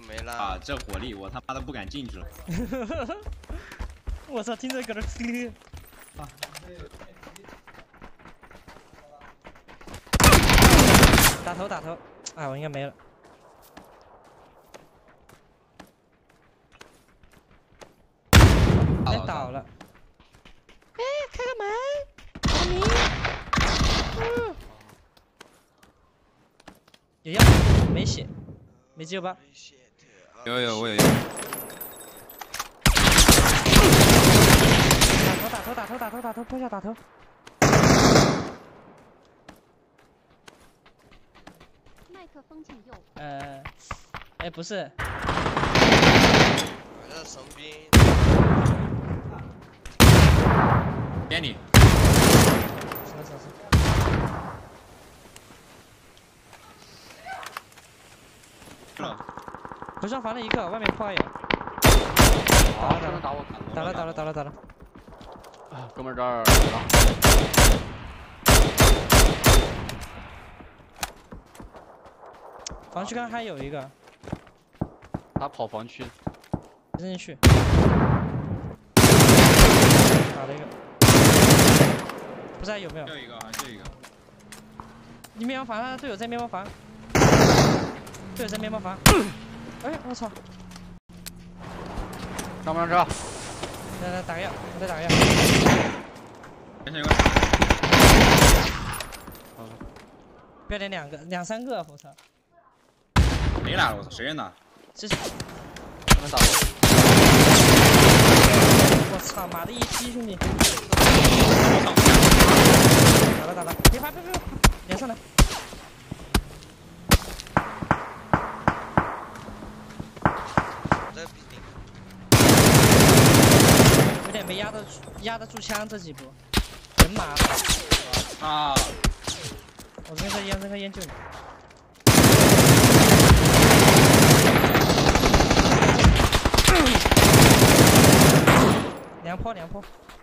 没了。 啊，这火力我他妈的不敢进去了。 我操，听着搁这吹。啊！打头打头，哎，我应该没了。哎，倒了。哎，开个门，开个门。有药没血，没救吧？ 有，我有。 打头，破下打头。 麦克风请用。 哎，不是。 我这神兵。 给你。 什么？回上房的一个，外面破有。打了。 啊，哥们儿这儿。 房区刚还有一个。 他跑房区。 扔进去。打了一个。不知道有没有？ 就一个，好像就一个。 你面包房，他队友在面包房。队友在面包房。哎，我操！ 上不上车？ 来打个药，我再打个药。不要点两三个，我操！ 谁打了？我操，谁人打？ 这他们打的。 我操，妈的一批兄弟！打了，别怕，连上来。有点没压得住枪这几步，人麻了。 啊！ 我扔颗烟救你。两坡。